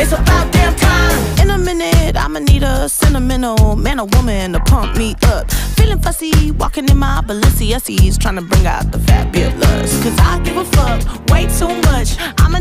It's about damn time. In a minute, I'ma need a sentimental man or woman to pump me up. Feeling fussy, walking in my Balenciennes, trying to bring out the fabulous. Cause I give a fuck way too much. I'm